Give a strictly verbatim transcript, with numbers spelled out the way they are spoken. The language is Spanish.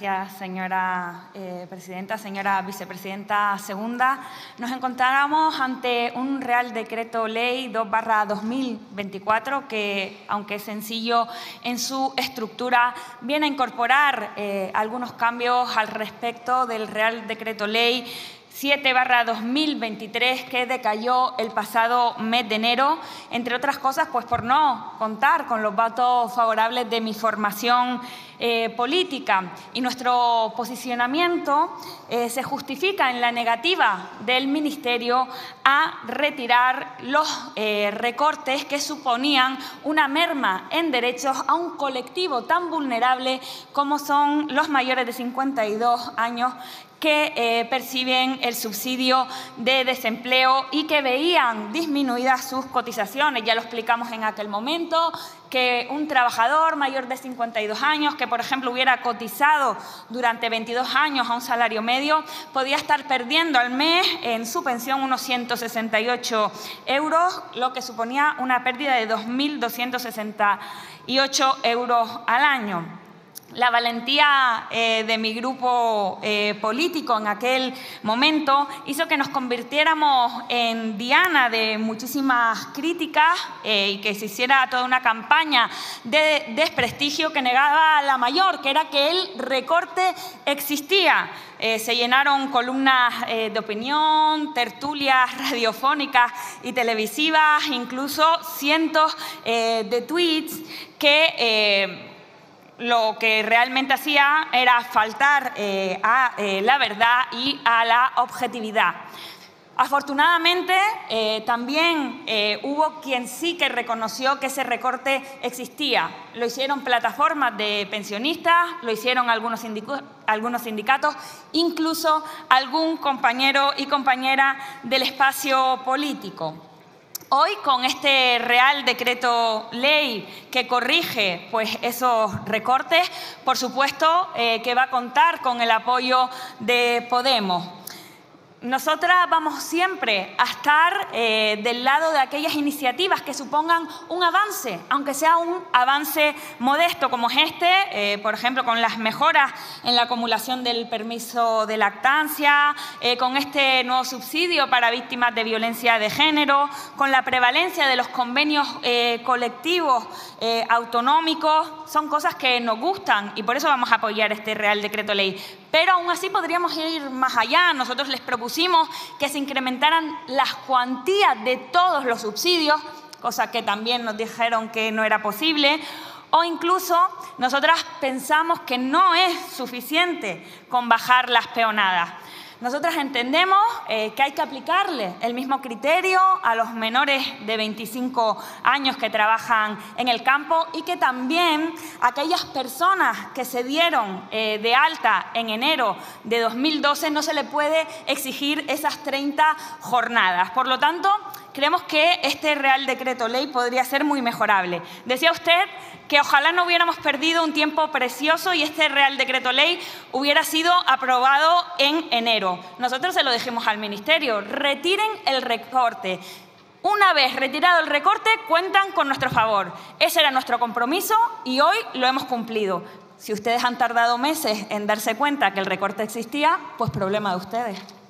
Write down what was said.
Gracias, señora eh, presidenta, señora vicepresidenta segunda. Nos encontramos ante un Real Decreto Ley dos barra dos mil veinticuatro que, aunque es sencillo en su estructura, viene a incorporar eh, algunos cambios al respecto del Real Decreto Ley siete barra dos mil veintitrés que decayó el pasado mes de enero, entre otras cosas pues por no contar con los votos favorables de mi formación eh, política. Y nuestro posicionamiento eh, se justifica en la negativa del Ministerio a retirar los eh, recortes que suponían una merma en derechos a un colectivo tan vulnerable como son los mayores de cincuenta y dos años que eh, perciben el subsidio de desempleo y que veían disminuidas sus cotizaciones. Ya lo explicamos en aquel momento, que un trabajador mayor de cincuenta y dos años, que por ejemplo hubiera cotizado durante veintidós años a un salario medio, podía estar perdiendo al mes en su pensión unos ciento sesenta y ocho euros, lo que suponía una pérdida de dos mil doscientos sesenta y ocho euros al año. La valentía eh, de mi grupo eh, político en aquel momento hizo que nos convirtiéramos en diana de muchísimas críticas eh, y que se hiciera toda una campaña de desprestigio que negaba la mayor, que era que el recorte existía. Eh, se llenaron columnas eh, de opinión, tertulias radiofónicas y televisivas, incluso cientos eh, de tweets que Eh, lo que realmente hacía era faltar eh, a eh, la verdad y a la objetividad. Afortunadamente, eh, también eh, hubo quien sí que reconoció que ese recorte existía. Lo hicieron plataformas de pensionistas, lo hicieron algunos, algunos sindicatos, incluso algún compañero y compañera del espacio político. Hoy, con este Real Decreto Ley que corrige pues, esos recortes, por supuesto eh, que va a contar con el apoyo de Podemos. Nosotras vamos siempre a estar eh, del lado de aquellas iniciativas que supongan un avance, aunque sea un avance modesto como es este, eh, por ejemplo, con las mejoras en la acumulación del permiso de lactancia, eh, con este nuevo subsidio para víctimas de violencia de género, con la prevalencia de los convenios eh, colectivos eh, autonómicos. Son cosas que nos gustan y por eso vamos a apoyar este Real Decreto Ley. Pero aún así podríamos ir más allá. Nosotros les propusimos que se incrementaran las cuantías de todos los subsidios, cosa que también nos dijeron que no era posible, o incluso nosotras pensamos que no es suficiente con bajar las peonadas. Nosotras entendemos eh, que hay que aplicarle el mismo criterio a los menores de veinticinco años que trabajan en el campo y que también aquellas personas que se dieron eh, de alta en enero de dos mil doce no se le puede exigir esas treinta jornadas. Por lo tanto, creemos que este Real Decreto Ley podría ser muy mejorable. Decía usted que ojalá no hubiéramos perdido un tiempo precioso y este Real Decreto Ley hubiera sido aprobado en enero. Nosotros se lo dijimos al Ministerio, retiren el recorte. Una vez retirado el recorte, cuentan con nuestro favor. Ese era nuestro compromiso y hoy lo hemos cumplido. Si ustedes han tardado meses en darse cuenta que el recorte existía, pues problema de ustedes.